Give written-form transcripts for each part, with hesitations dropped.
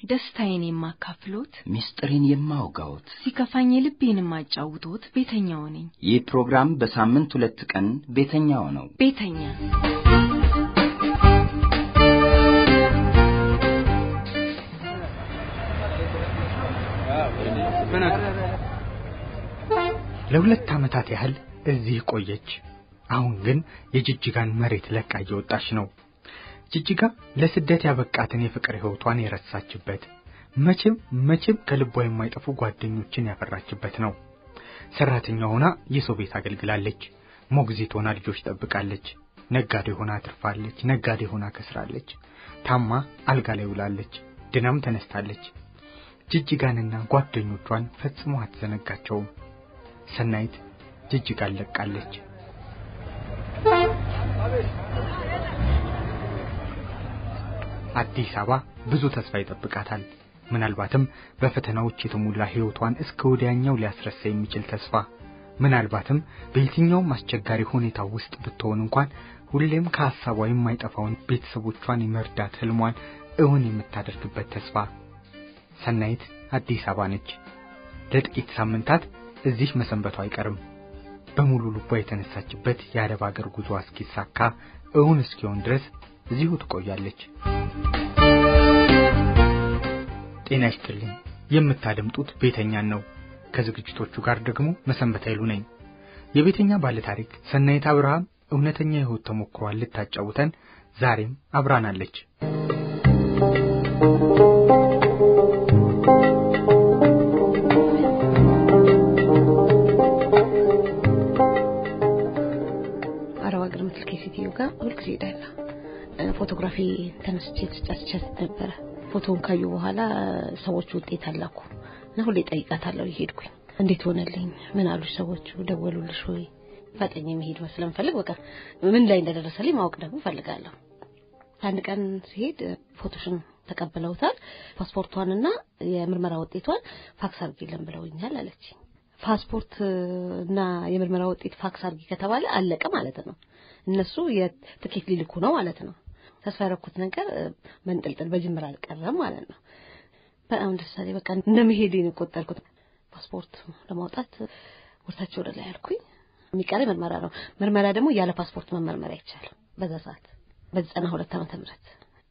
ደስታዬን የማካፍሎት ሚስጥሬን የማውጋውት ሲከፋኝ ልቤን የማጫውቶት ቤተኛው ነኝ። ይህ ፕሮግራም በሳምንት 2 ቀን ቤተኛው ነው። ቤተኛ ለ2 ዓመታት ያህል እዚህ ቆየች። አሁን ግን የጅጅጋን መሬት ለቃ እየወጣች ነው። ጅጅጋ ለስደት ያበቃትን የፍቅር ህይወቷን የረሳችበት መቼም ከልቧ የማይጠፉ ጓደኞችን ያፈራችበት ነው። ሰራተኛ ሆና የሰው ቤት አገልግላለች። ሞግዚት ሆና ልጆች ጠብቃለች። ነጋዴ ሆና አትርፋለች። ነጋዴ ሆና ከስራለች። ታማ አልጋ ላይ ውላለች። ድናም ተነስታለች። ጅጅጋንና ጓደኞቿን ፈጽሞ አትዘነጋቸውም። ሰናይት ጅጅጋን ለቃለች። አዲስ አበባ ብዙ ተስፋ ይጠብቃታል። ምናልባትም በፈተናዎች የተሞላ ህይወቷን እስከ ወዲያኛው ሊያስረሳ የሚችል ተስፋ፣ ምናልባትም በየትኛው አስቸጋሪ ሁኔታ ውስጥ ብትሆን እንኳን ሁሌም ከሐሳቧ የማይጠፋውን ቤተሰቦቿን የመርዳት ህልሟን እውን የምታደርግበት ተስፋ። ሰናይት አዲስ አበባ ነች። ለጥቂት ሳምንታት እዚህ መሰንበቷ አይቀርም። በሙሉ ልቧ የተነሳችበት የአረብ ሀገር ጉዞ እስኪሳካ እውን እስኪሆን ድረስ እዚሁ ትቆያለች። ጤና ይስጥልኝ። የምታደምጡት ቤተኛን ነው። ከዝግጅቶቹ ጋር ደግሞ መሰንበት ኃይሉ ነኝ። የቤተኛ ባለ ታሪክ ሰናይት አብርሃም እውነተኛ የህይወት ተሞክሯን ልታጫውተን ዛሬም አብራናለች። አረብ ሀገር ምትልከሲቲው ጋር ሁልጊዜ ዳይላ ፎቶግራፊ ተነስቼ ተጫጭቻት ነበር። ፎቶውን ካዩ በኋላ ሰዎች ውጤት አላኩ እና ሁሌ ጠይቃታለሁ። ይሄድኩኝ እንዴት ሆነልኝ ምን አሉሽ ሰዎቹ ደወሉልሽ ወይ? ፈጠኝ መሄድ መስለም ፈልግ በቃ ምን ላይ እንደደረሰልኝ ማወቅ ደግሞ ፈልጋለሁ። አንድ ቀን ሲሄድ ፎቶሽን ተቀበለውታል። ፓስፖርቷንና የምርመራ ውጤቷን ፋክስ አድርጊልን ብለውኛል አለች። ፓስፖርት እና የምርመራ ውጤት ፋክስ አድርጊ ከተባለ አለቀ ማለት ነው። እነሱ የትኬት ሊልኩ ነው ማለት ነው። ተስፋ ያደረኩት ነገር መንጠልጠል በጅምር አልቀረም ማለት ነው። በጣም ደስ አለኝ። በቃ እንደመሄዴን ቆጠርኩት። ፓስፖርት ለማውጣት ወርታቸው ወደ ላይ አልኩኝ። የሚቀር ምርመራ ነው። ምርመራ ደግሞ ያለ ፓስፖርት መመርመር አይቻልም። በዛ ሰዓት በ92 ዓመተ ምህረት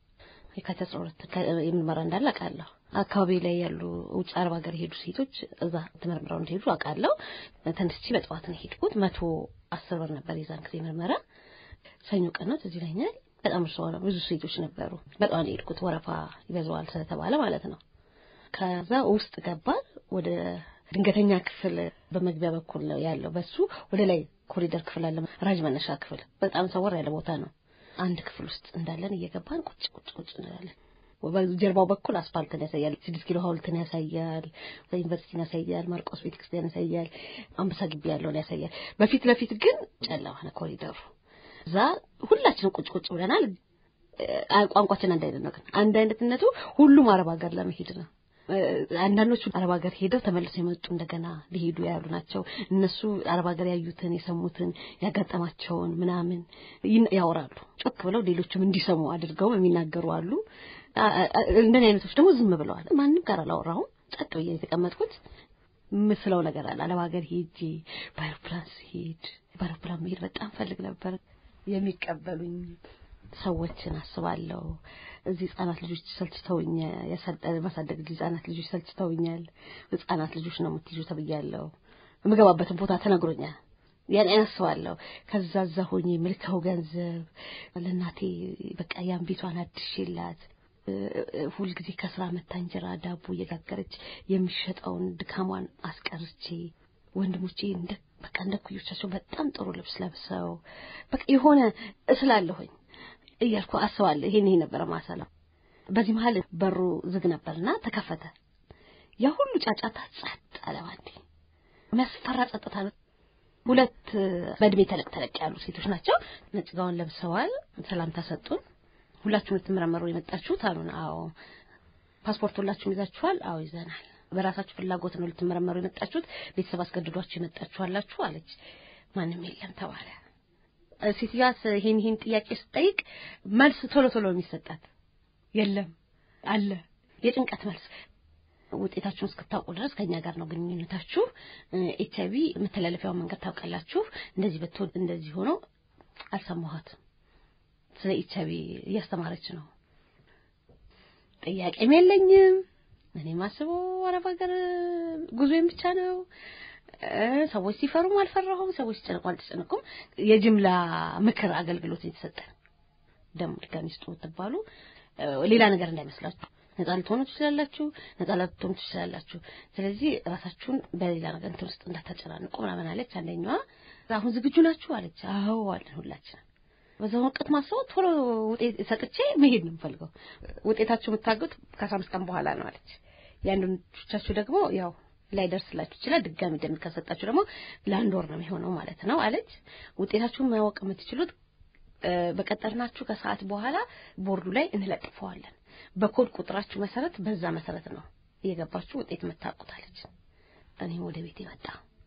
የካቲት 12 የምርመራ እንዳለ አውቃለሁ። አካባቢ ላይ ያሉ ውጭ አረብ ሀገር ሄዱ ሴቶች እዛ ተመርምረው እንደሄዱ አውቃለሁ። ተነስቼ በጠዋት ነው ሄድኩት። 110 ብር ነበር የዛን ጊዜ ምርመራ። ሰኞ ቀን ነው እዚህ ላይኛል። በጣም ብዙ ሴቶች ነበሩ። በጣም ሄድኩት ወረፋ ይበዛዋል ስለተባለ ማለት ነው። ከዛ ውስጥ ገባን። ወደ ድንገተኛ ክፍል በመግቢያ በኩል ነው ያለው። በሱ ወደ ላይ ኮሪደር ክፍል አለ። ራጅ መነሻ ክፍል በጣም ሰወር ያለ ቦታ ነው። አንድ ክፍል ውስጥ እንዳለን እየገባን ቁጭ እንዳለን በጀርባው በኩል አስፋልትን ያሳያል። 6 ኪሎ ሐውልትን ያሳያል። ዩኒቨርሲቲን ያሳያል። ማርቆስ ቤተክርስቲያን ያሳያል። አንበሳ ግቢ ያለውን ያሳያል። በፊት ለፊት ግን ጨለማ ነው ኮሪደሩ። እዛ ሁላችንም ቁጭ ብለናል። ቋንቋችን አንድ አይነት ነው። ግን አንድ አይነትነቱ ሁሉም አረብ ሀገር ለመሄድ ነው። አንዳንዶቹ አረብ ሀገር ሄደው ተመልሰው የመጡ እንደገና ሊሄዱ ያሉ ናቸው። እነሱ አረብ ሀገር ያዩትን የሰሙትን ያጋጠማቸውን ምናምን ያወራሉ። ጮክ ብለው ሌሎችም እንዲሰሙ አድርገው የሚናገሩ አሉ። እንደኔ አይነቶች ደግሞ ዝም ብለዋል። ማንንም ጋር አላወራሁም። ጸጥ ብዬ የተቀመጥኩት ምስለው ነገር አለ። አረብ ሀገር ሄጄ በአውሮፕላን መሄድ በጣም ፈልግ ነበር። የሚቀበሉኝ ሰዎችን አስባለሁ። እዚህ ህፃናት ልጆች ሰልችተውኝ ማሳደግ ህፃናት ልጆች ሰልችተውኛል። ህፃናት ልጆች ነው የምትይዙ ተብያለሁ። የምገባበትን ቦታ ተነግሮኛል። ያን አስባለሁ። ከዛ ሆኜ መልከው ገንዘብ ለናቴ በቃ ያን ቤቷን አድሽላት ሁሉ ጊዜ ከስራ መታንጀራ ዳቦ እየጋገረች የሚሸጠውን ድካሟን አስቀርቼ ወንድሞቼ እንደ ኩዮቻቸው በጣም ጥሩ ልብስ ለብሰው በቃ የሆነ እስላለሁኝ እያልኩ አስባለሁ። ይሄን ነበር ማሰላው። በዚህ መሃል በሩ ዝግ ነበርና ተከፈተ። ያ ሁሉ ጫጫታ ጸጥ አለ። ባንዴ የሚያስፈራ ጸጥታ ነው። 2 በእድሜ ተለቅ ያሉ ሴቶች ናቸው። ነጭ ጋውን ለብሰዋል። ሰላምታ ሰጡን። ሁላችሁም ልትመረመሩ የመጣችሁት አሉን። አዎ። ፓስፖርት ሁላችሁም ይዛችኋል? አዎ ይዘናል። በራሳችሁ ፍላጎት ነው ልትመረመሩ የመጣችሁት? ቤተሰብ አስገድዷችሁ የመጣችሁ አላችሁ? አለች። ማንም የለም ተባለ። ሴትዮዋስ ይሄን ጥያቄ ስጠይቅ መልስ ቶሎ የሚሰጣት የለም አለ የጭንቀት መልስ ውጤታችሁን እስክታውቁ ድረስ ከኛ ጋር ነው ግንኙነታችሁ ኤችአይቪ መተላለፊያው መንገድ ታውቃላችሁ እንደዚህ በትወድ እንደዚህ ሆኖ አልሰማኋትም ስለ ኤችአይቪ እያስተማረች ነው ጥያቄም የለኝም እኔ ማስበው አረብ ሀገር ጉዞዬን ብቻ ነው ሰዎች ሲፈሩም አልፈራሁም ሰዎች ሲጨነቁ አልተጨነቁም የጅምላ ምክር አገልግሎት እየተሰጠን ደም ድጋሚስጡ ተባሉ ሌላ ነገር እንዳይመስላችሁ ነፃ ልትሆኑ ትችላላችሁ ነፃ ልትሆኑ ትችላላችሁ ስለዚህ ራሳችሁን በሌላ ነገር ውስጥ እንዳታጨናንቁ ምናምን አለች አንደኛዋ አሁን ዝግጁ ናችሁ አለች አዎ አለን ሁላችን በዛው ወቅት ማሰው ቶሎ ውጤት ሰጥቼ መሄድ ነው ፈልገው ውጤታችሁ መታገት ከ15 ቀን በኋላ ነው አለች ያንዶቻችሁ ደግሞ ያው ላይ ደርስላችሁ ይችላል ድጋሚ ደም ከሰጣችሁ ደግሞ ለአንድ ወር ነው የሚሆነው ማለት ነው አለች ውጤታችሁን ማወቅ የምትችሉት በቀጠርናችሁ ከሰዓት በኋላ ቦርዱ ላይ እንለጥፈዋለን በኮድ ቁጥራችሁ መሰረት በዛ መሰረት ነው እየገባችሁ ውጤት መታቁታለች እኔ ወደ ቤቴ መጣ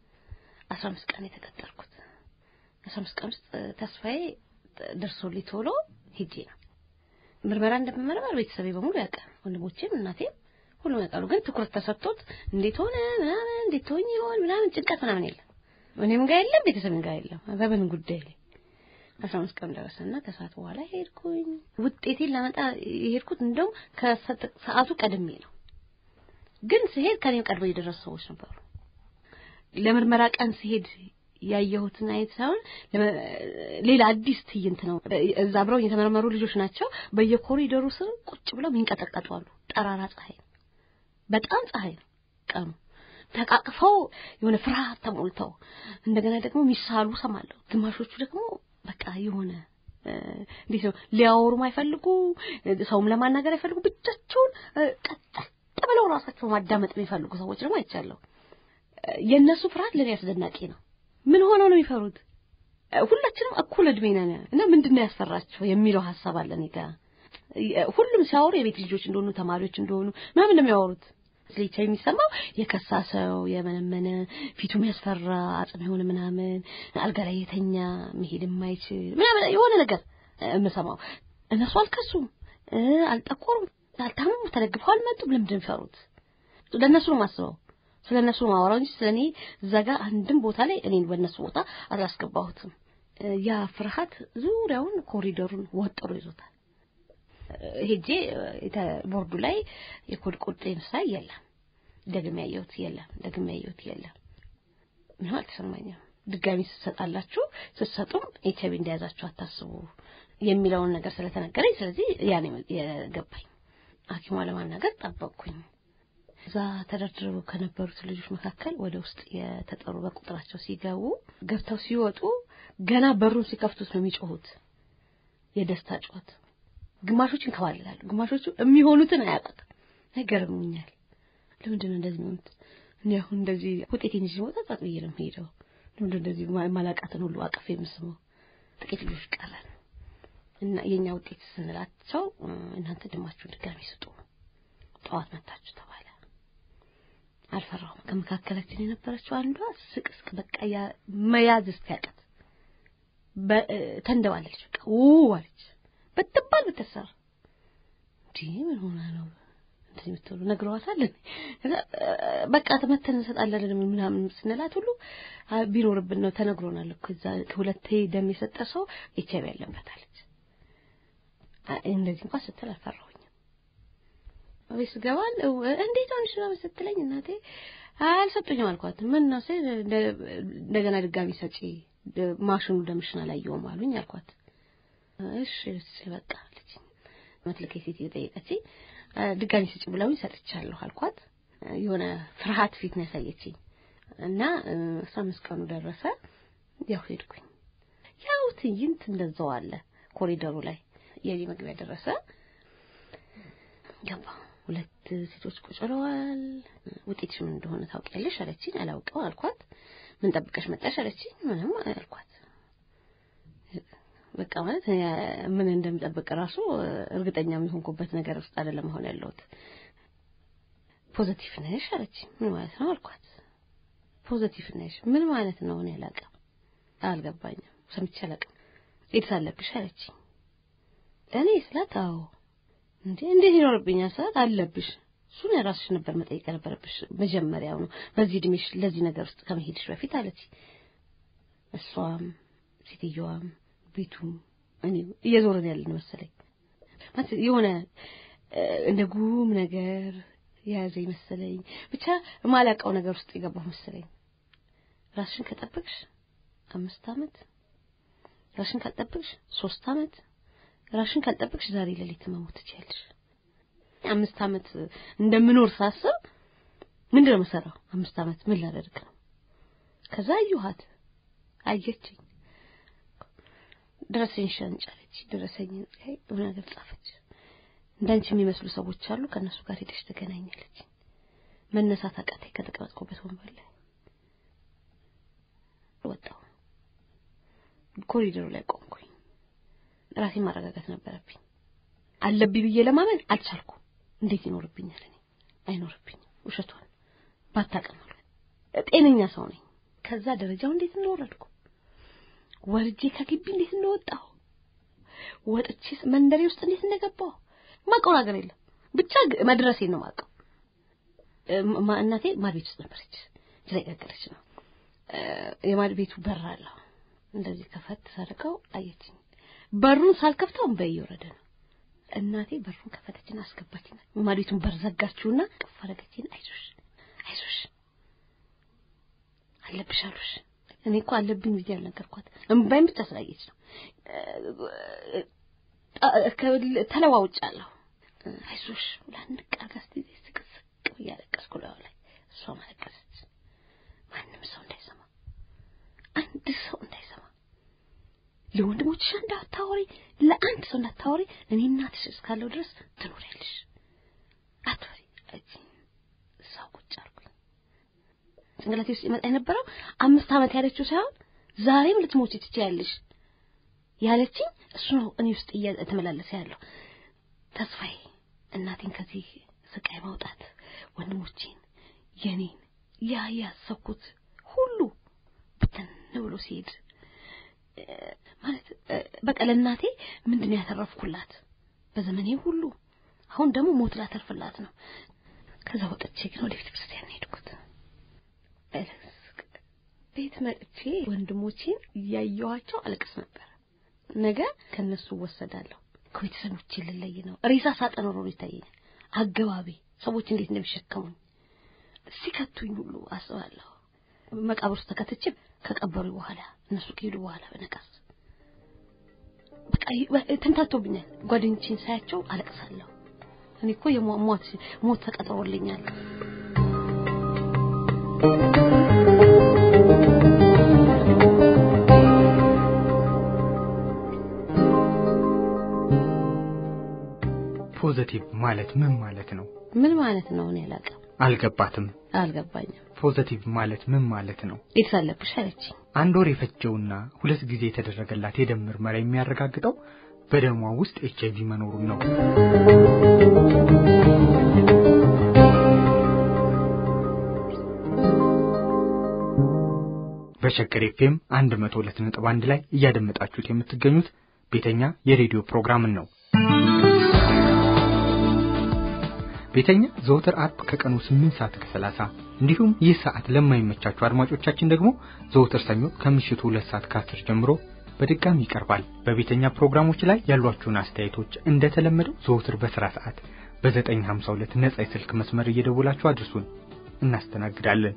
15 ቀን የተቀጠርኩት 15 ቀን ውስጥ ተስፋዬ ደርሶልኝ ቶሎ ሄጄ ነው ምርመራ እንደምመረመር ቤተሰቤ በሙሉ ያውቃል ወንድሞቼም እናቴም ሁሉ ያውቃሉ ግን ትኩረት ተሰጥቶት እንዴት ሆነ እንዴት ሆኝ ይሆን ምናምን ጭንቀት ምናምን የለም እኔም ጋር የለም ቤተሰብም ጋር የለም በምን ጉዳይ ላይ 15 ቀን ደረሰና ከሰዓት በኋላ ሄድኩኝ ውጤቴን ለማጣ ሄድኩት እንደውም ከሰዓቱ ቀድሜ ነው ግን ሲሄድ ከኔም ቀድሞ የደረሱ ሰዎች ነበሩ ለምርመራ ቀን ሲሄድ ያየሁትና አይተውን ሌላ አዲስ ትይንት ነው እዛ አብረው የተመረመሩ ልጆች ናቸው በየኮሪደሩ ስር ቁጭ ብለው ሚንቀጠቀጡ አሉ ጠራራ ፀሐይ በጣም ፀሐይ ነው ቀኑ ተቃቅፈው የሆነ ፍርሃት ተሞልተው እንደገና ደግሞ ሚሳሉ ሰማለሁ ግማሾቹ ደግሞ በቃ የሆነ እንዴት ነው ሊያወሩ ማይፈልጉ ሰውም ለማናገር አይፈልጉ ብቻቸውን ቀጥ ብለው ራሳቸው ማዳመጥ የሚፈልጉ ሰዎች ደግሞ አይቻለሁ የነሱ ፍርሃት ለኔ ያስደናቂ ነው ምን ሆነው ነው የሚፈሩት ሁላችንም እኩል እድሜ ነን እና ምንድነው ያስፈራቸው የሚለው ሐሳብ አለኝ ጋር ሁሉም ሲያወሩ የቤት ልጆች እንደሆኑ ተማሪዎች እንደሆኑ ምንም እንደሚያወሩት ስለዚህ የሚሰማው የከሳሰው የመነመነ ፊቱ የሚያስፈራ አጽም የሆነ ምናምን አልጋ ላይ የተኛ መሄድ የማይችል ምናምን የሆነ ነገር የምሰማው እነሱ አልከሱም አልጠቆሩም አልታመሙ ተለግፈው አልመጡም ለምንድን ፈሩት ለነሱ ማስበው ስለነሱ ማወራው እንጂ ስለኔ ዘጋ አንድም ቦታ ላይ እኔን በነሱ ቦታ አላስገባሁትም ያ ፍርሃት ዙሪያውን ኮሪዶሩን ወጥሮ ይዞታል ሄጄ ቦርዱ ላይ የኮድ ቁጥሬን ሳይ የለም ደግሜ ያየሁት የለም ምን አልተሰማኝም ድጋሚ ተሰጣላችሁ ተሰጡም ኤችአይቪ እንደያዛችሁ አታስቡ የሚለውን ነገር ስለተነገረኝ ስለዚህ ያኔ የገባኝ ሐኪሟ ለማናገር ጠበቅኩኝ እዛ ተደርድረው ከነበሩት ልጆች መካከል ወደ ውስጥ የተጠሩ በቁጥራቸው ሲገቡ ገብተው ሲወጡ ገና በሩን ሲከፍቱት ነው የሚጮሁት የደስታ ጮት ግማሾች እንከባለላሉ ግማሾቹ የሚሆኑትን አያውቁት ነገርሙኛል ለምንድነው እንደዚህ ነው እኔ አሁን እንደዚህ ውጤቴን ይዤ ወጣ ታጥብዬ ነው ሄደው ለምንድነው እንደዚህ ማላቃተን ሁሉ አቀፍ የምስመው ጥቂት ልጆች ቀረን እና የኛ ውጤት ስንላቸው እናንተ ደማችሁን ድጋሚ ስጡ ጠዋት መጣችሁ ተባለ አልፈራሁም ከመካከላችን የነበረችው አንዷ ስቅስቅ በቃ ያ መያዝ እስኪያቀት ተንደባለች በቃ አለች በትባል በተሰራ ምን ሆነ ነው እንደዚህ ምትሉ ነግረዋታል በቃ ተመተን እንሰጣለን ምናምን ስንላት ሁሉ ቢኖርብን ነው ተነግሮናል እኮ እዛ ከሁለቴ ደም የሰጠ ሰው ኤችአይቪ ያለበት አለች እንደዚህ እንኳን ስትል አልፈራሁኝም ወይስ ገባል እንዴት ሆነሽ ነው ስትለኝ እናቴ አልሰጡኝም አልኳት ምን ነው ሲል እንደገና ድጋሚ ሰጪ ማሽኑ ደምሽና ላይየውም አሉኝ አልኳት እሺ በቃ አለች መትልከ ሴት የጠየቀችኝ ድጋሚ ሰጪ ብለውኝ ሰጥቻለሁ አልኳት የሆነ ፍርሃት ፊት ነው ያሳየችኝ እና 15 ቀኑ ደረሰ ያው ሄድኩኝ ያው ትይንት እንደዛው አለ ኮሪደሩ ላይ የኔ መግቢያ ደረሰ ገባ ሁለት ሴቶች ቁጭ ብለዋል ውጤትሽ ምን እንደሆነ ታውቂያለሽ አለችኝ አላውቀው አልኳት ምን ጠብቀሽ መጣሽ አለችኝ ምንም አልኳት በቃ ማለት ምን እንደምጠብቅ ራሱ እርግጠኛ የሆንኩበት ነገር ውስጥ አይደለም ሆነ ያለሁት ፖዚቲቭ ነሽ አለችኝ ምን ማለት ነው አልኳት ፖዚቲቭ ነሽ ምን ማለት ነው እኔ አላውቅም አልገባኝም ሰምቼ አላውቅም ኤድስ አለብሽ አለችኝ እኔ ስላታው እንዴት ይኖርብኛል ሰዓት አለብሽ እሱን ራስሽ ነበር መጠየቅ ነበርብሽ መጀመሪያው ነው በዚህ ድምሽ ለዚህ ነገር ውስጥ ከመሄድሽ በፊት አለች እሷም ሴትዮዋም ቤቱም እኔ እየዞርን ያለን መሰለኝ ማለት የሆነ እንደ ጉም ነገር ያዘኝ መሰለኝ ብቻ ማላቀው ነገር ውስጥ ይገባው መሰለኝ ራስሽን ከጠበቅሽ 5 አመት ራስሽን ካልጠበቅሽ 3 አመት ራስሽን ካልጠበቅሽ ዛሬ ለሊት መሞት ትችያለሽ 5 አመት እንደምኖር ሳስብ ምንድነው መሰራው 5 አመት ምን ላደርግ ነው ከዛ ይሁት አየችኝ ድረሰኝ ሻንጫለች ድረሰኝ ነገር ጻፈች እንዳንቺ የሚመስሉ ሰዎች አሉ ከነሱ ጋር ሄደሽ ተገናኛለች መነሳት አቃተኝ ከተቀመጥኩበት ወንበር ላይ ወጣሁ ኮሪዶር ላይ ቆምኩኝ ራሴን ማረጋጋት ነበረብኝ አለብኝ ብዬ ለማመን አልቻልኩም እንዴት ይኖርብኛል እኔ አይኖርብኝም ውሸቷን ባታቀመሩ ጤነኛ ሰው ነኝ ከዛ ደረጃው እንዴት እንደወረድኩ ወርጄ ከግቢ እንዴት እንደወጣሁ ወጥቼ መንደሬ ውስጥ እንዴት እንደገባሁ ማቀው ነገር የለም ብቻ መድረሴ ነው ማቀው እናቴ ማድቤት ውስጥ ነበረች ስለቀቀለች ነው የማድቤቱ በር አለ እንደዚህ ከፈት ሳደርገው አየችኝ በሩን ሳልከፍተው በየወረደ ነው እናቴ በሩን ከፈተችና አስገባችኝ ማድቤቱን በር ዘጋችውና ቀፈረገችኝ አይዞሽ አለብሻሉሽ እኔ እኮ አለብኝ ብዬ አልነገርኳት እምባይም ብቻ ስላየች ነው ተለዋውጫለሁ አይዞሽ ለንቀርጋስቲ ስቅስቅ ያለቀስኩ ላይ እሷ ማለቀሰች ማንም ሰው እንዳይሰማ አንድ ሰው እንዳይሰማ ለወንድሞችሽ እንዳታወሪ ለአንድ ሰው እንዳታወሪ እኔ እናትሽ እስካለው ድረስ ትኖሪያለሽ አትወሪ ሰው ቁጭ አልኩኝ ጭንቅላቴ ውስጥ ይመጣ የነበረው 5 አመት ያለችው ሳይሆን ዛሬም ልትሞቺ ትችያለሽ ያለችኝ እሱ ነው እኔ ውስጥ እየተመላለሰ ያለው ተስፋዬ እናቴን ከዚህ ስቃይ ማውጣት ወንድሞቼን የኔን ያያሰብኩት ሁሉ ብትን ብሎ ሲሄድ ማለት በቃ ለእናቴ ምንድነው ያተረፍኩላት በዘመኔ ሁሉ አሁን ደግሞ ሞት ላተርፍላት ነው ከዛ ወጥቼ ግን ወደ ቤተክርስቲያን ሄድኩት ቤት መጥቼ ወንድሞቼን ያያዩዋቸው አልቅስ ነበር ነገ ከነሱ ወሰዳለሁ ከቤተሰቦቼ ልለይ ነው ሬሳ ሳጥን ነው ይታየኛል አገባቢ ሰዎች እንዴት እንደሚሸከሙኝ ሲከቱኝ ሁሉ አስባለሁ መቃብር ውስጥ ተከትቼ ከቀበሩ በኋላ እነሱ ከሄዱ በኋላ በነቃስ በቃ ተንታቶብኛል ጓደኞቼን ሳያቸው አለቅሳለሁ እኔ እኮ ሞት ተቀጥሮልኛል ፖዚቲቭ ማለት ምን ማለት ነው እኔ አልገባኝም ፖዚቲቭ ማለት ምን ማለት ነው ይተሳለብሽ አለች አንድ ወር የፈጀውና 2 ጊዜ የተደረገላት የደም ምርመራ የሚያረጋግጠው በደሟ ውስጥ ኤችአይቪ መኖሩን ነው በሸገር ኤፍኤም 102.1 ላይ እያደመጣችሁት የምትገኙት ቤተኛ የሬዲዮ ፕሮግራም ነው ቤተኛ ዘወትር አርብ ከቀኑ 8:30 እንዲሁም ይህ ሰዓት ለማይመቻችሁ አድማጮቻችን ደግሞ ዘወትር ሰኞ ከምሽቱ 2:00 ከ10 ጀምሮ በድጋሚ ይቀርባል በቤተኛ ፕሮግራሞች ላይ ያሏችሁን አስተያየቶች እንደተለመደው ዘወትር በስራ ሰዓት በ952 ነጻ የስልክ መስመር እየደወላችሁ አድርሱን እናስተናግዳለን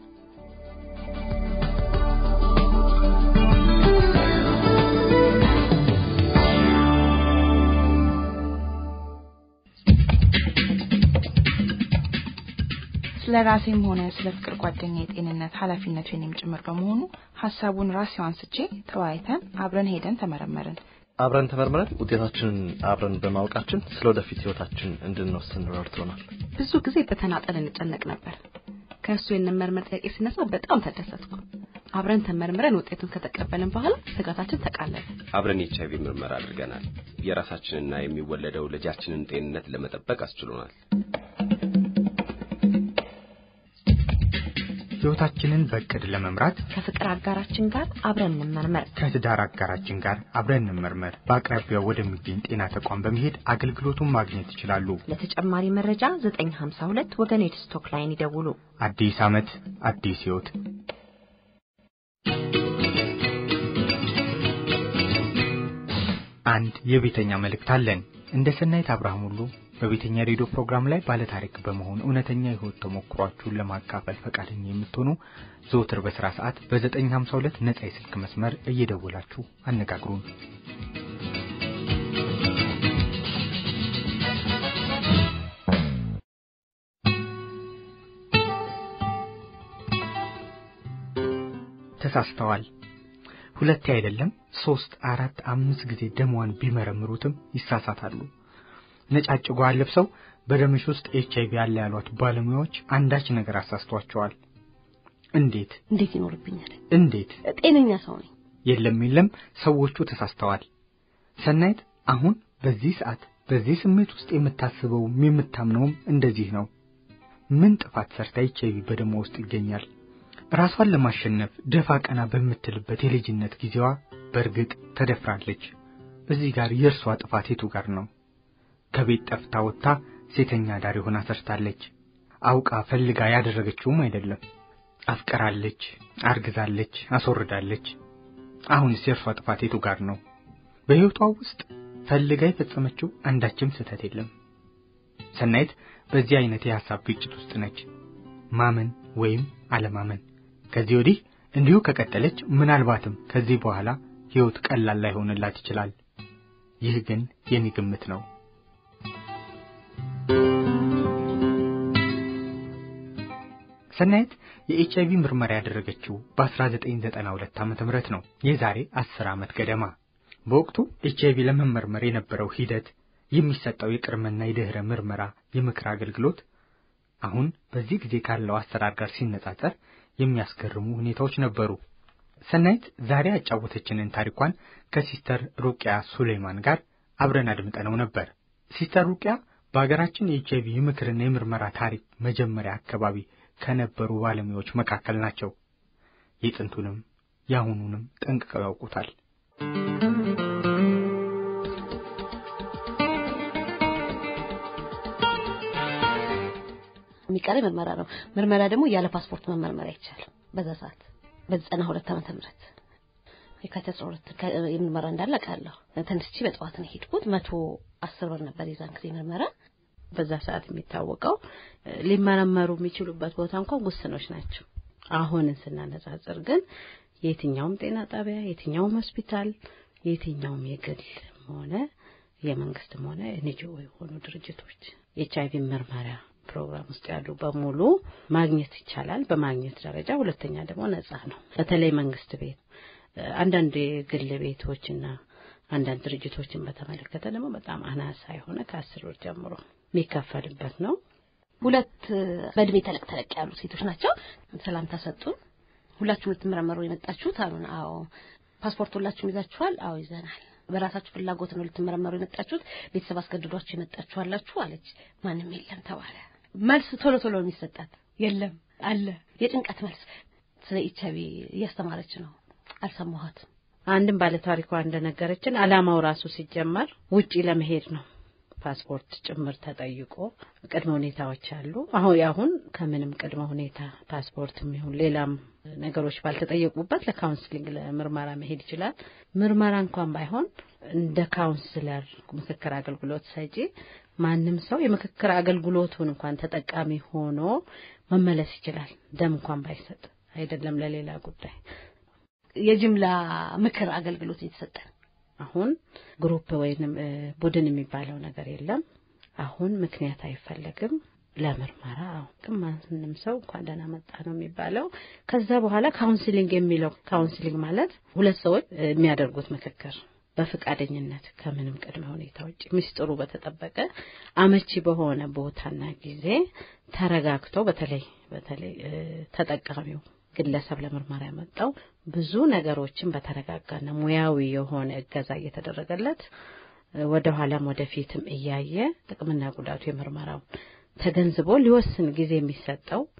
ስለራሴም ሆነ ስለ ፍቅር ጓደኛዬ ጤንነት ኃላፊነቱ የኔም ጭምር በመሆኑ ሐሳቡን ራሴው አንስቼ ተወያይተን አብረን ሄደን ተመረመርን ውጤታችንን አብረን በማወቃችን ስለወደፊት ህይወታችን እንድንወስን ረድቶናል ብዙ ጊዜ በተናጠል እንጨነቅ ነበር ከሱ የነመርመር ጥያቄ ሲነሳ በጣም ተደሰትኩ አብረን ተመርምረን ውጤቱን ከተቀበልን በኋላ ስጋታችን ተቃለለ አብረን ኤችአይቪ ምርመራ አድርገናል የራሳችንና የሚወለደው ልጃችንን ጤንነት ለመጠበቅ አስችሎናል ሕይወታችንን በእቅድ ለመምራት ከፍቅር አጋራችን ጋር አብረን እንመርመር። ከትዳር አጋራችን ጋር አብረን እንመርመር። በአቅራቢያው ወደሚገኝ ጤና ተቋም በመሄድ አገልግሎቱን ማግኘት ይችላሉ። ለተጨማሪ መረጃ 952 ወገኔድ ስቶክ ላይን ይደውሉ። አዲስ ዓመት አዲስ ሕይወት። አንድ የቤተኛ መልእክት አለን። እንደ ሰናይት አብርሃም ሁሉ በቤተኛ ሬዲዮ ፕሮግራም ላይ ባለ ታሪክ በመሆን እውነተኛ የህይወት ተሞክሯችሁን ለማካፈል ፈቃደኛ የምትሆኑ ዘወትር በስራ ሰዓት በ952 ነፃ የስልክ መስመር እየደወላችሁ አነጋግሩን። ተሳስተዋል። ሁለት አይደለም 3 4 5 ጊዜ ደሟን ቢመረምሩትም ይሳሳታሉ። ነጫጭ ጓል ለብሰው በደምሽ ውስጥ ኤችአይቪ ያለ ያሏት ባለሙያዎች አንዳች ነገር አሳስቷቸዋል። እንዴት ይኖርብኛል? እንዴት ጤነኛ ሰው ነኝ? የለም ሰዎቹ ተሳስተዋል። ሰናይት አሁን በዚህ ሰዓት በዚህ ስሜት ውስጥ የምታስበው የምታምነው እንደዚህ ነው። ምን ጥፋት ሰርታ ኤችአይቪ በደሟ ውስጥ ይገኛል? ራሷን ለማሸነፍ ደፋ ቀና በምትልበት የልጅነት ጊዜዋ በርግጥ ተደፍራለች። እዚህ ጋር የእርሷ ጥፋት የቱ ጋር ነው? ከቤት ጠፍታ ወጣ ሴተኛ ዳር ሆና ሰርታለች። አውቃ ፈልጋ ያደረገችውም አይደለም። አፍቀራለች፣ አርግዛለች፣ አስወርዳለች። አሁንስ የእርሷ ጥፋት የቱ ጋር ነው? በሕይወቷ ውስጥ ፈልጋ የፈጸመችው አንዳችም ስህተት የለም። ሰናይት በዚህ አይነት የሐሳብ ግጭት ውስጥ ነች። ማመን ወይም አለማመን። ከዚህ ወዲህ እንዲሁ ከቀጠለች ምናልባትም ከዚህ በኋላ ሕይወት ቀላል ላይሆንላት ይችላል። ይህ ግን የኔ ግምት ነው። ሰናይት የኤችአይቪ ምርመራ ያደረገችው በ1992 ዓ.ም ነው። የዛሬ 10 ዓመት ገደማ። በወቅቱ ኤችአይቪ ለመመርመር የነበረው ሂደት፣ የሚሰጠው የቅድመና የድህረ ምርመራ የምክር አገልግሎት አሁን በዚህ ጊዜ ካለው አሰራር ጋር ሲነጻጸር የሚያስገርሙ ሁኔታዎች ነበሩ። ሰናይት ዛሬ ያጫወተችንን ታሪኳን ከሲስተር ሩቂያ ሱሌማን ጋር አብረን አድምጠነው ነበር። ሲስተር ሩቂያ በአገራችን የኤችአይቪ የምክርና የምርመራ ታሪክ መጀመሪያ አካባቢ ከነበሩ ባለሙያዎች መካከል ናቸው። የጥንቱንም ያሁኑንም ጠንቅቀው ያውቁታል። የሚቀር ምርመራ ነው። ምርመራ ደግሞ ያለ ፓስፖርት መመርመር አይቻልም። በዛ ሰዓት በ92 ዓመተ ምህረት የካቲት 12 የምርመራ እንዳለ ቃለሁ ተነስቼ በጠዋት ነው ሄድኩት። 110 ብር ነበር የዛን ጊዜ ምርመራ። በዛ ሰዓት የሚታወቀው ሊመረመሩ የሚችሉበት ቦታ እንኳን ውስኖች ናቸው። አሁን ስናነጻጽር ግን የትኛውም ጤና ጣቢያ፣ የትኛውም ሆስፒታል፣ የትኛውም የግል ሆነ የመንግስትም ሆነ ኤንጂኦ የሆኑ ድርጅቶች የኤችአይቪ ምርመራ ፕሮግራም ውስጥ ያሉ በሙሉ ማግኘት ይቻላል። በማግኘት ደረጃ ሁለተኛ ደግሞ ነፃ ነው። በተለይ መንግስት ቤት፣ አንዳንድ የግል ቤቶችና አንዳንድ ድርጅቶችን በተመለከተ ደግሞ በጣም አናሳ የሆነ ከ10 ብር ጀምሮ የሚከፈልበት ነው። ሁለት በእድሜ ተለቅ ያሉ ሴቶች ናቸው። ሰላምታ ሰጡን። ሁላችሁም ልትመረመሩ የመጣችሁት አሉን። አዎ። ፓስፖርት ሁላችሁም ይዛችኋል? አዎ ይዘናል። በራሳችሁ ፍላጎት ነው ልትመረመሩ የመጣችሁት? ቤተሰብ አስገድዷችሁ የመጣችሁ አላችሁ? አለች። ማንም የለም ተባለ። መልስ ቶሎ የሚሰጣት የለም አለ። የጭንቀት መልስ። ስለ ኤችአይቪ እያስተማረች ነው። አልሰማኋትም። አንድም ባለ ታሪኳ እንደነገረችን አላማው ራሱ ሲጀመር ውጪ ለመሄድ ነው። ፓስፖርት ጭምር ተጠይቆ ቅድመ ሁኔታዎች አሉ። አሁን ከምንም ቅድመ ሁኔታ ፓስፖርትም ይሁን ሌላም ነገሮች ባልተጠየቁበት ለካውንስሊንግ ለምርመራ መሄድ ይችላል። ምርመራ እንኳን ባይሆን እንደ ካውንስለር ምክክር አገልግሎት ሰጪ ማንም ሰው የምክክር አገልግሎቱን እንኳን ተጠቃሚ ሆኖ መመለስ ይችላል። ደም እንኳን ባይሰጥ አይደለም ለሌላ ጉዳይ። የጅምላ ምክር አገልግሎት እየተሰጠ አሁን ግሩፕ ወይንም ቡድን የሚባለው ነገር የለም። አሁን ምክንያት አይፈልግም ለምርመራ። አሁን ማንንም ሰው እንኳን ደህና መጣ ነው የሚባለው። ከዛ በኋላ ካውንስሊንግ የሚለው ካውንስሊንግ ማለት ሁለት ሰዎች የሚያደርጉት ምክክር በፍቃደኝነት ከምንም ቅድመ ሁኔታ ውጪ ምስጢሩ በተጠበቀ አመቺ በሆነ ቦታና ጊዜ ተረጋግቶ በተለይ ተጠቃሚው ግለሰብ ለምርመራ ያመጣው ብዙ ነገሮችን በተረጋጋና ሙያዊ የሆነ እገዛ እየተደረገለት ወደ ኋላም ወደፊትም እያየ ጥቅምና ጉዳቱ የምርመራው ተገንዝቦ ሊወስን ጊዜ የሚሰጠው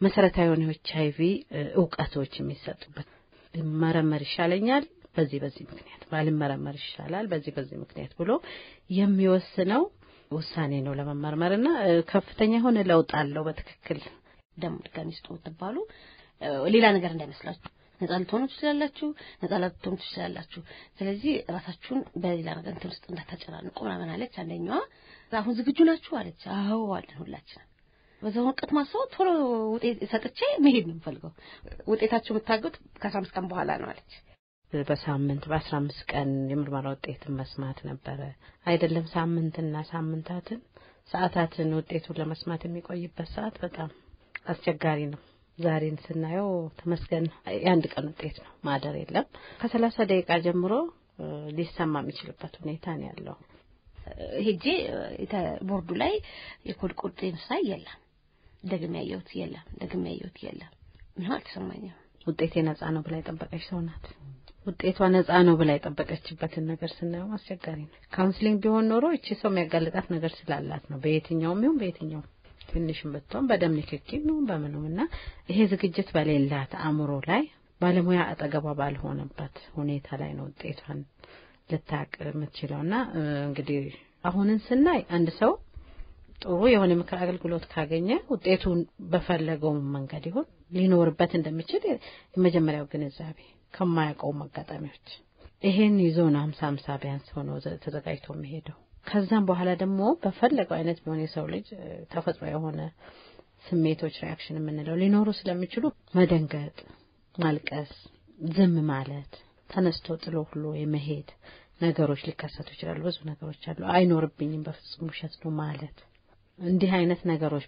መሰረታዊ የሆነ HIV ዕውቀቶች የሚሰጡበት መረመር ይሻለኛል በዚህ ምክንያት ባልመረመር ይሻላል በዚህ ምክንያት ብሎ የሚወስነው ውሳኔ ነው ለመመርመርና ከፍተኛ የሆነ ለውጥ አለው። በትክክል ደም ድጋሚ ስጡ ተባሉ ሌላ ነገር እንዳይመስላችሁ ነፃ ልትሆኑ ትችላላችሁ፣ ነፃ ልትሆኑ ትችላላችሁ። ስለዚህ ራሳችሁን በሌላ ነገር እንትን ውስጥ እንዳታጨናንቁ ምናምን አለች አንደኛዋ። አሁን ዝግጁ ናችሁ አለች። አዎ አለን ሁላችን። በዛው ወቅት ማሰው ቶሎ ውጤት ሰጥቼ መሄድ ነው የምፈልገው። ውጤታችሁ የምታገኙት ከ15 ቀን በኋላ ነው አለች። በሳምንት በ15 ቀን የምርመራ ውጤትን መስማት ነበረ አይደለም ሳምንትና ሳምንታትን ሰዓታትን ውጤቱን ለመስማት የሚቆይበት ሰዓት በጣም አስቸጋሪ ነው። ዛሬን ስናየው ተመስገን የአንድ ቀን ውጤት ነው ማደር የለም ከ30 ደቂቃ ጀምሮ ሊሰማ የሚችልበት ሁኔታ ነው ያለው። ሄጄ ቦርዱ ላይ የኮድ ቁጥሬን ሳይ የለም ደግሜ ያየሁት የለም ምን አልተሰማኝም። ውጤቴ ነፃ ነው ብላ የጠበቀች ሰው ናት። ውጤቷ ነፃ ነው ብላ የጠበቀችበትን ነገር ስናየው አስቸጋሪ ነው። ካውንስሊንግ ቢሆን ኖሮ እቺ ሰው የሚያጋልጣት ነገር ስላላት ነው በየትኛው ትንሽም ብትሆን በደም ንክኪ ነው በመኖምና ይሄ ዝግጅት በሌላት አእምሮ ላይ ባለሙያ አጠገቧ ባልሆነበት ሁኔታ ላይ ነው ውጤቷን ልታቅ የምትችለውና እንግዲህ አሁንን ስናይ አንድ ሰው ጥሩ የሆነ ምክር አገልግሎት ካገኘ ውጤቱን በፈለገው መንገድ ይሁን ሊኖርበት እንደሚችል የመጀመሪያው ግንዛቤ ከማያውቀው አጋጣሚዎች ይሄን ይዞ ነው 50 ቢያንስ ሆኖ ተዘጋጅቶ የሚሄደው። ከዛም በኋላ ደግሞ በፈለገው አይነት ቢሆን የሰው ልጅ ተፈጥሮ የሆነ ስሜቶች ሪአክሽን የምንለው ሊኖሩ ስለሚችሉ መደንገጥ፣ ማልቀስ፣ ዝም ማለት፣ ተነስቶ ጥሎ ሁሉ የመሄድ ነገሮች ሊከሰቱ ይችላሉ። ብዙ ነገሮች አሉ። አይኖርብኝም በፍጹም ውሸት ነው ማለት እንዲህ አይነት ነገሮች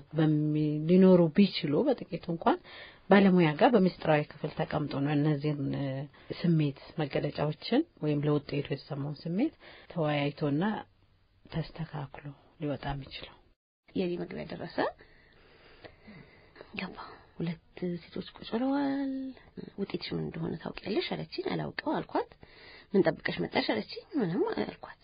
ሊኖሩ ቢችሉ በጥቂቱ እንኳን ባለሙያ ጋር በሚስጥራዊ ክፍል ተቀምጦ ነው እነዚህን ስሜት መገለጫዎችን ወይም ለውጤቱ የተሰማውን ስሜት ተወያይቶና ተስተካክሎ ሊወጣ የሚችለው። የኔ መግቢያ ደረሰ ገባ። ሁለት ሴቶች ቁጭ ብለዋል። ውጤትሽ ምን እንደሆነ ታውቂያለሽ አለችኝ። አላውቀው አልኳት። ምን ጠብቀሽ መጣሽ አለችኝ። ምንም አልኳት።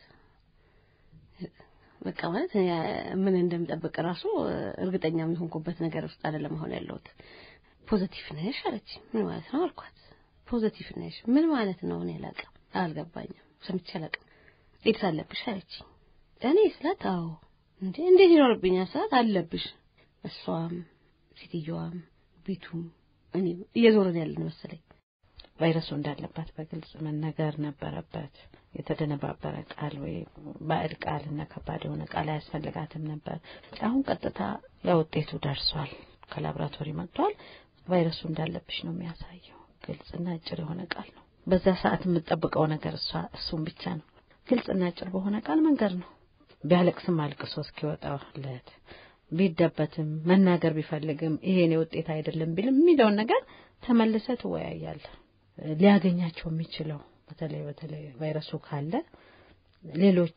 በቃ ማለት ምን እንደምጠብቅ ራሱ እርግጠኛ የሆንኩበት ነገር ውስጥ አይደለም አሁን ያለሁት። ፖዚቲቭ ነሽ አለችኝ። ምን ማለት ነው አልኳት። ፖዚቲቭ ነሽ ምን ማለት ነው? እኔ አልገባኝም። ሰምቼ አላውቅም። ኤድስ አለብሽ አለችኝ። እኔ ስላት አዎ እንዴት ይኖርብኛል ስላት አለብሽ። እሷም ሴትዮዋም ቤቱም እኔ እየዞርን ያለን መሰለኝ። ቫይረሱ እንዳለባት በግልጽ መነገር ነበረበት። የተደነባበረ ቃል ወይ ባዕድ ቃልና ከባድ የሆነ ቃል አያስፈልጋትም ነበር። አሁን ቀጥታ ያውጤቱ ደርሷል። ከላብራቶሪ መጥቷል። ቫይረሱ እንዳለብሽ ነው የሚያሳየው። ግልጽና አጭር የሆነ ቃል ነው። በዛ ሰዓት የምትጠብቀው ነገር እሱም ብቻ ነው። ግልጽና አጭር በሆነ ቃል መንገር ነው። ቢያለቅስም አልቅሶ እስኪወጣለት ቢደበትም መናገር ቢፈልግም ይሄኔ ውጤት አይደለም ቢልም የሚለው ነገር ተመልሰ ትወያያለህ። ሊያገኛቸው የሚችለው በተለይ ቫይረሱ ካለ ሌሎች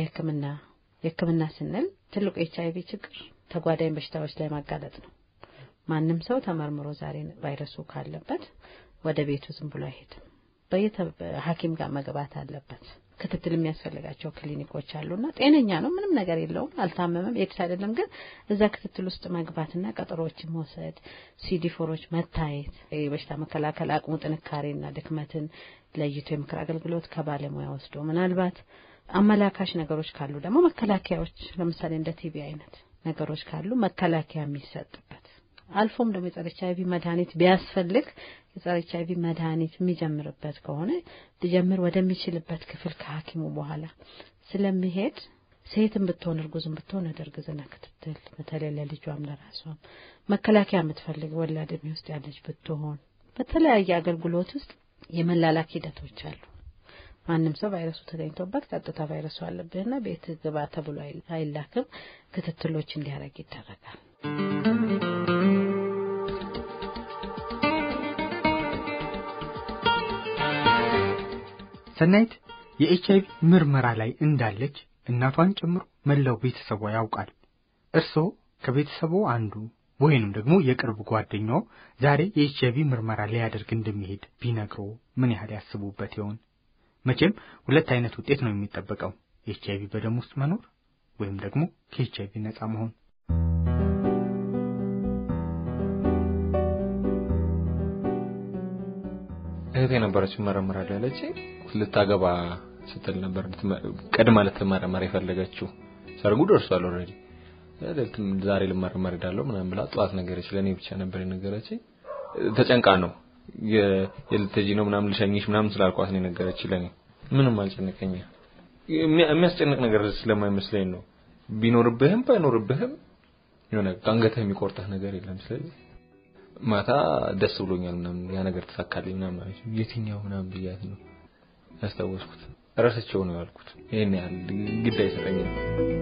የሕክምና ስንል ትልቁ HIV ችግር ተጓዳኝ በሽታዎች ላይ ማጋለጥ ነው። ማንም ሰው ተመርምሮ ዛሬ ቫይረሱ ካለበት ወደ ቤቱ ዝም ብሎ አይሄድም። ሐኪም ጋር መግባት አለበት። ክትትል የሚያስፈልጋቸው ክሊኒኮች አሉና ጤነኛ ነው ምንም ነገር የለውም አልታመመም ኤድስ አይደለም ግን እዛ ክትትል ውስጥ መግባትና ቀጠሮዎችን መውሰድ CD4ዎች መታየት የበሽታ መከላከል አቅሙ ጥንካሬና ድክመትን ለይቶ የምክር አገልግሎት ከባለሙያ ወስዶ ምናልባት አመላካሽ ነገሮች ካሉ ደግሞ መከላከያዎች ለምሳሌ እንደ ቲቢ አይነት ነገሮች ካሉ መከላከያ የሚሰጥበት አልፎም ደግሞ የጸረ HIV መድኃኒት ቢያስፈልግ የጸረ HIV መድኃኒት የሚጀምርበት ከሆነ ሊጀምር ወደሚችልበት ክፍል ከሐኪሙ በኋላ ስለሚሄድ ሴትም ብትሆን እርጉዝም ብትሆን እርግዝና ክትትል በተለይ ለልጇም ለራሷም መከላከያ የምትፈልግ ወላድ የሚወስድ ያለች ብትሆን በተለያየ አገልግሎት ውስጥ የመላላክ ሂደቶች አሉ። ማንም ሰው ቫይረሱ ተገኝቶበት ቀጥታ ቫይረሱ አለብህና ቤት ግባ ተብሎ አይላክም። ክትትሎች እንዲያደርግ ይደረጋል። ሰናይት የኤችአይቪ ምርመራ ላይ እንዳለች እናቷን ጨምሮ መላው ቤተሰቧ ያውቃል። እርሶ ከቤተሰቡ አንዱ ወይንም ደግሞ የቅርብ ጓደኛው ዛሬ የኤችአይቪ ምርመራ ሊያደርግ እንደሚሄድ ቢነግሮ ምን ያህል ያስቡበት ይሆን? መቼም ሁለት አይነት ውጤት ነው የሚጠበቀው፣ ኤችአይቪ በደም ውስጥ መኖር ወይም ደግሞ ከኤችአይቪ ነፃ መሆን። እህቴ ነበረች መረመራለች ያለች ልታገባ ስትል ነበር ቀድማ ልትመረመር የፈለገችው ሰርጉ ደርሷል ኦሬዲ ዛሬ ልመረመር ሄዳለሁ ምናምን ብላ ጧት ነገረች ለኔ ብቻ ነበር የነገረችኝ ተጨንቃ ነው የልትጂ ነው ምናምን ልሸኝሽ ምናምን ስላልኳት ነው ነገረች ለኔ ምንም አልጨነቀኝ የሚያስጨንቅ ነገር ስለማይመስለኝ ነው ቢኖርብህም ባይኖርብህም የሆነ አንገትህ የሚቆርጥህ ነገር የለም ስለዚህ ማታ ደስ ብሎኛል ምናምን ያ ነገር ተሳካልኝ ምናምን የትኛው ምናምን ብያት ነው ያስታወስኩት ራስቸው ነው ያልኩት ይሄን ያህል ግድ አይሰጠኝም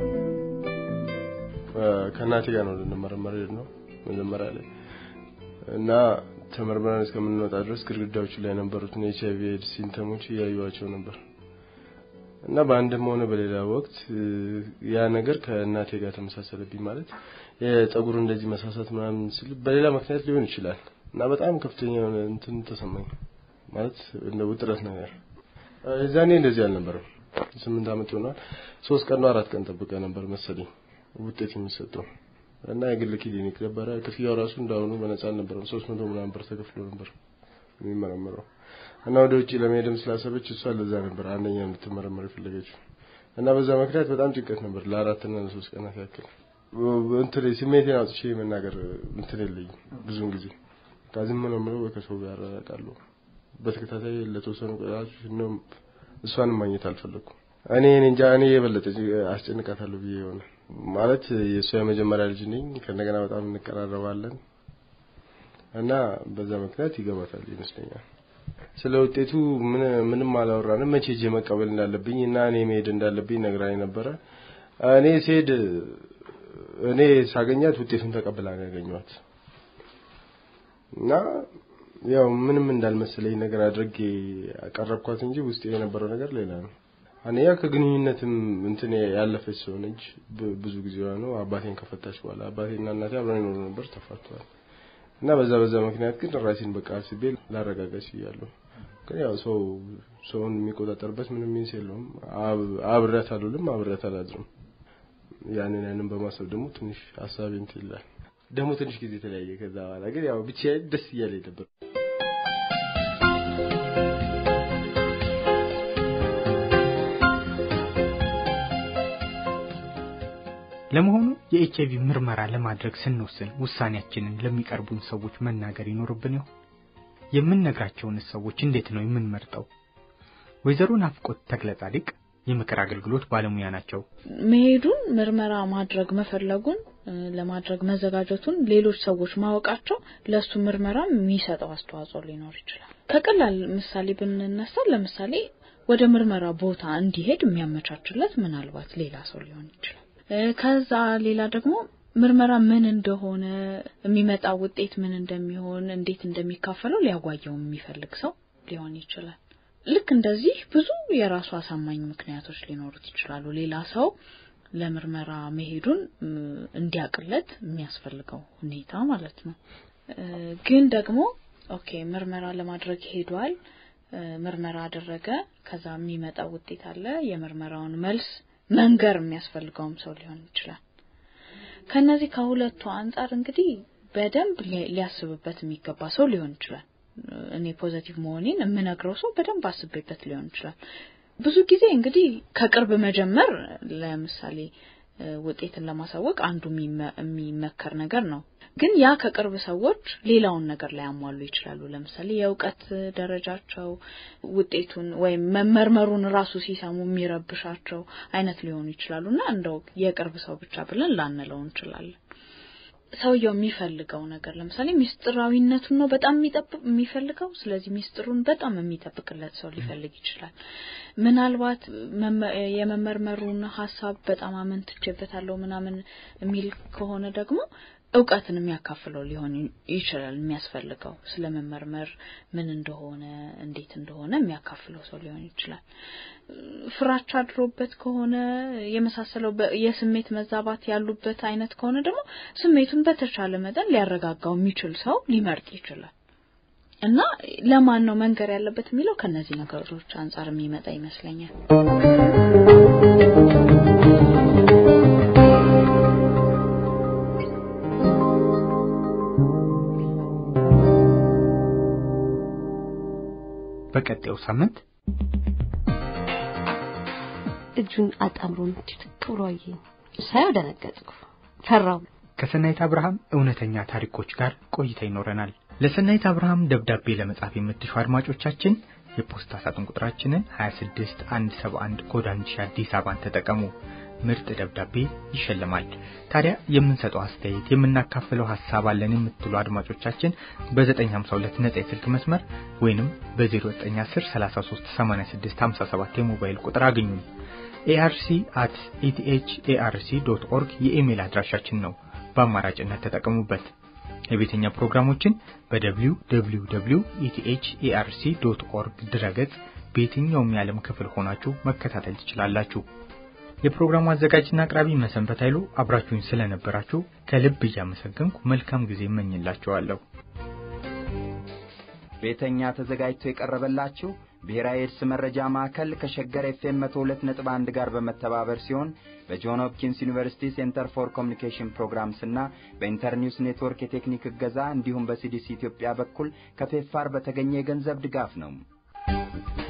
ከናቴ ጋር ነው ለመመረመር ነው መጀመሪያ ላይ እና ተመርመራን እስከምንወጣ ድረስ ግድግዳዎቹ ላይ ነበሩት ኤችአይቪ ኤድስ ሲምፕተሞች ያዩዋቸው ነበር እና በአንድም ሆነ በሌላ ወቅት ያ ነገር ከናቴ ጋር ተመሳሰለብኝ ማለት የፀጉር እንደዚህ መሳሳት ምናምን ሲል በሌላ ምክንያት ሊሆን ይችላል እና በጣም ከፍተኛ እንትን ተሰማኝ ማለት እንደ ውጥረት ነገር እዛኔ እንደዚህ አልነበረም 8 አመት ሆኗል 3 ቀን ነው 4 ቀን ተጠብቀ ነበር መሰለኝ ውጤት የሚሰጠው እና የግል ክሊኒክ ነበር ክፍያው ራሱ እንዳውኑ በነፃ ነበር 300 ምናምን ብር ተከፍሎ ነበር የሚመረመረው እና ወደ ውጪ ለመሄድም ስላሰበች እሷ ለዛ ነበር አንደኛ እንድትመረመር የፈለገችው እና በዛ ምክንያት በጣም ጭንቀት ነበር ለ4 እና ለ3 ቀናት ያክል እንትን ስሜቴን አውጥቼ መናገር እንትን የለኝ ብዙውን ጊዜ ታዝም ነው ምለው ከሰው ጋር አራቃለሁ በተከታታይ ለተወሰኑ ቀናት ነው እሷን ማግኘት አልፈለኩም እኔ እንጃ እኔ የበለጠ አስጨንቃታለሁ ብዬ ሆነ ማለት የሷ የመጀመሪያ ልጅ ነኝ ከነገና በጣም እንቀራረባለን እና በዛ ምክንያት ይገባታል ይመስለኛል ስለ ውጤቱ ምንም አላወራንም መቼ ሄጄ መቀበል እንዳለብኝ እና እኔ መሄድ እንዳለብኝ ነግራኝ ነበር እኔ ሳገኛት ውጤቱን ተቀብላ ያገኘኋት እና ያው ምንም እንዳልመሰለኝ ነገር አድርጌ አቀረብኳት እንጂ ውስጤ የነበረው ነገር ሌላ ነው አንያ ከግንኙነትም እንትን ያለፈች ሰው ነች ብዙ ጊዜ ነው አባቴን ከፈታች በኋላ አባቴና እናቴ አብረን ይኖሩ ነበር ተፋተዋል እና በዛ ምክንያት ግን ራሴን በቃ አስቤ ላረጋጋች ይያለሁ ግን ያው ሰውን የሚቆጣጠርበት ምንም ሚንስ የለውም አብሬያት አልውልም አብሬያት አላድርም ያንን በማሰብ ደግሞ ትንሽ ሐሳቤ እንትን ይላል ደግሞ ትንሽ ጊዜ ተለያየ ከዛ በኋላ ግን ያው ብቻዬን ደስ እያለኝ ነበር ለመሆኑ የኤችአይቪ ምርመራ ለማድረግ ስንወስን ውሳኔያችንን ለሚቀርቡን ሰዎች መናገር ይኖርብን ይሆን የምንነግራቸውን ሰዎች እንዴት ነው የምንመርጠው ወይዘሮ ናፍቆት ተክለጻድቅ የምክር አገልግሎት ባለሙያ ናቸው መሄዱን ምርመራ ማድረግ መፈለጉን ለማድረግ መዘጋጀቱን ሌሎች ሰዎች ማወቃቸው ለሱ ምርመራ የሚሰጠው አስተዋጽኦ ሊኖር ይችላል ከቀላል ምሳሌ ብንነሳ ለምሳሌ ወደ ምርመራ ቦታ እንዲሄድ የሚያመቻችለት ምናልባት ሌላ ሰው ሊሆን ይችላል ከዛ ሌላ ደግሞ ምርመራ ምን እንደሆነ የሚመጣው ውጤት ምን እንደሚሆን እንዴት እንደሚካፈለው ሊያጓየው የሚፈልግ ሰው ሊሆን ይችላል ልክ እንደዚህ ብዙ የራሱ አሳማኝ ምክንያቶች ሊኖሩት ይችላሉ ሌላ ሰው ለምርመራ መሄዱን እንዲያቅለት የሚያስፈልገው ሁኔታ ማለት ነው ግን ደግሞ ኦኬ ምርመራ ለማድረግ ሄዷል ምርመራ አደረገ ከዛ የሚመጣው ውጤት አለ የምርመራውን መልስ መንገር የሚያስፈልገውም ሰው ሊሆን ይችላል ከነዚህ ከሁለቱ አንፃር እንግዲህ በደንብ ሊያስብበት የሚገባ ሰው ሊሆን ይችላል እኔ ፖዚቲቭ መሆኔን የምነግረው ሰው በደንብ አስቤበት ሊሆን ይችላል ብዙ ጊዜ እንግዲህ ከቅርብ መጀመር ለምሳሌ ውጤትን ለማሳወቅ አንዱ የሚመከር ነገር ነው ግን ያ ከቅርብ ሰዎች ሌላውን ነገር ላይ ያሟሉ ይችላሉ ለምሳሌ የእውቀት ደረጃቸው ውጤቱን ወይ መመርመሩን ራሱ ሲሰሙ የሚረብሻቸው አይነት ሊሆኑ ይችላሉና እንደው የቅርብ ሰው ብቻ ብለን ላንለው እንችላለን ሰውየው የሚፈልገው ነገር ለምሳሌ ሚስጥራዊነቱን ነው በጣም የሚፈልገው ስለዚህ ሚስጥሩን በጣም የሚጠብቅለት ሰው ሊፈልግ ይችላል ምናልባት የመመርመሩን ሐሳብ በጣም አመንትቼበታለሁ ምናምን የሚል ከሆነ ደግሞ እውቀትን የሚያካፍለው ሊሆን ይችላል የሚያስፈልገው ስለመመርመር ምን እንደሆነ እንዴት እንደሆነ የሚያካፍለው ሰው ሊሆን ይችላል ፍራቻ አድሮበት ከሆነ የመሳሰለው የስሜት መዛባት ያሉበት አይነት ከሆነ ደግሞ ስሜቱን በተቻለ መጠን ሊያረጋጋው የሚችል ሰው ሊመርጥ ይችላል እና ለማን ነው መንገር ያለበት የሚለው ከነዚህ ነገሮች አንፃር የሚመጣ ይመስለኛል በቀጣዩ ሳምንት እጁን አጣምሮን ትክክሮይ ሳይው ደነገጥኩ ፈራው። ከሰናይት አብርሃም እውነተኛ ታሪኮች ጋር ቆይታ ይኖረናል። ለሰናይት አብርሃም ደብዳቤ ለመጻፍ የምትሹ አድማጮቻችን የፖስታ ሳጥን ቁጥራችንን 26171 ኮድ 1000 አዲስ አበባን ተጠቀሙ። ምርጥ ደብዳቤ ይሸለማል። ታዲያ የምንሰጠው አስተያየት የምናካፍለው ሐሳብ አለን የምትሉ አድማጮቻችን በ952 ነጻ የስልክ መስመር ወይንም በ0910 33 86 57 የሞባይል ቁጥር አግኙን። arc@eth.arc.org የኢሜል አድራሻችን ነው። በአማራጭነት ተጠቀሙበት። የቤተኛ ፕሮግራሞችን በwww.eth.arc.org ድረገጽ በየትኛውም የዓለም ክፍል ሆናችሁ መከታተል ትችላላችሁ። የፕሮግራሙ አዘጋጅና አቅራቢ መሰንበት ኃይሉ አብራችሁን ስለነበራችሁ ከልብ እያመሰገንኩ መልካም ጊዜ እመኝላችኋለሁ። ቤተኛ ተዘጋጅቶ የቀረበላችሁ ብሔራዊ ኤድስ መረጃ ማዕከል ከሸገር ኤፍኤም 102.1 ጋር በመተባበር ሲሆን በጆን ሆፕኪንስ ዩኒቨርሲቲ ሴንተር ፎር ኮሚኒኬሽን ፕሮግራምስ እና በኢንተርኒውስ ኔትወርክ የቴክኒክ እገዛ እንዲሁም በሲዲሲ ኢትዮጵያ በኩል ከፔፋር በተገኘ የገንዘብ ድጋፍ ነው።